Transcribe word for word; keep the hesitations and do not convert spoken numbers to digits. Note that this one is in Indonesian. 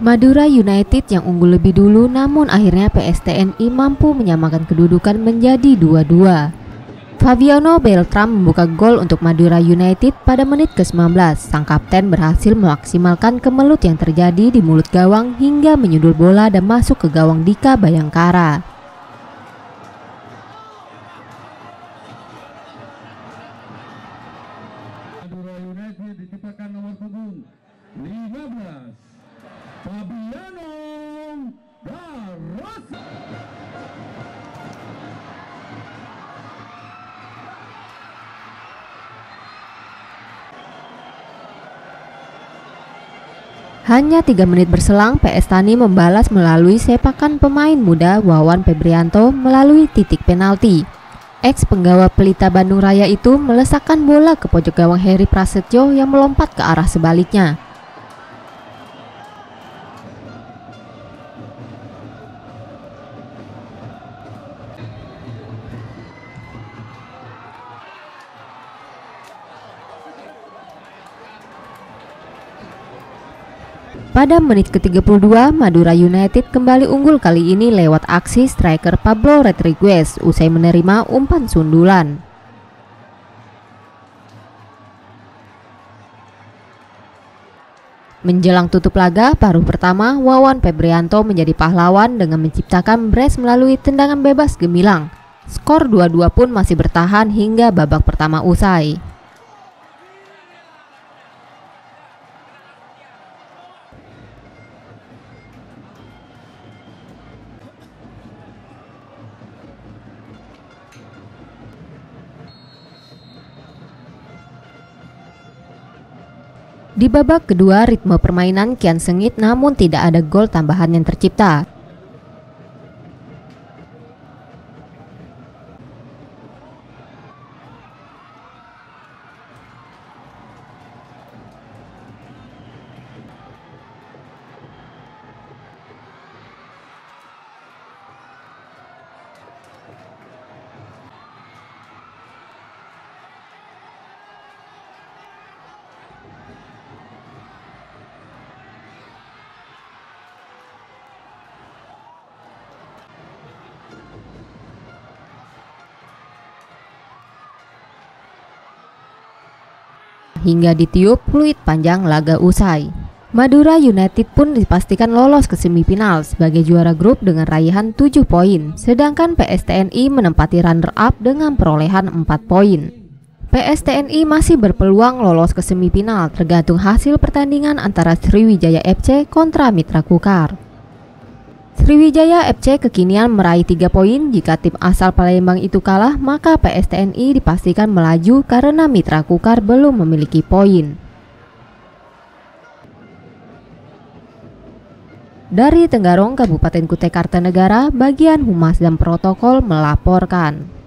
Madura United yang unggul lebih dulu, namun akhirnya P S T N I mampu menyamakan kedudukan menjadi dua dua. Fabiano Beltram membuka gol untuk Madura United pada menit ke sembilan belas. Sang kapten berhasil memaksimalkan kemelut yang terjadi di mulut gawang hingga menyundul bola dan masuk ke gawang Dika Bayangkara. Madura United diciptakan nomor punggung lima belas Fabiano Barroso. Hanya tiga menit berselang, P S Tani membalas melalui sepakan pemain muda Wawan Febrianto melalui titik penalti. Ex penggawa Pelita Bandung Raya itu melesakkan bola ke pojok gawang Heri Prasetyo yang melompat ke arah sebaliknya. Pada menit ke tiga puluh dua, Madura United kembali unggul, kali ini lewat aksi striker Pablo Rodriguez usai menerima umpan sundulan. Menjelang tutup laga paruh pertama, Wawan Febrianto menjadi pahlawan dengan menciptakan brace melalui tendangan bebas gemilang. Skor dua dua pun masih bertahan hingga babak pertama usai. Di babak kedua, ritme permainan kian sengit namun tidak ada gol tambahan yang tercipta. Hingga ditiup fluid panjang laga usai. Madura United pun dipastikan lolos ke semifinal sebagai juara grup dengan raihan tujuh poin, sedangkan P S T N I menempati runner-up dengan perolehan empat poin. P S T N I masih berpeluang lolos ke semifinal tergantung hasil pertandingan antara Sriwijaya F C kontra Mitra Kukar. Sriwijaya F C kekinian meraih tiga poin. Jika tim asal Palembang itu kalah, maka P S T N I dipastikan melaju karena Mitra Kukar belum memiliki poin. Dari Tenggarong, Kabupaten Kutai Kartanegara, bagian Humas dan Protokol melaporkan.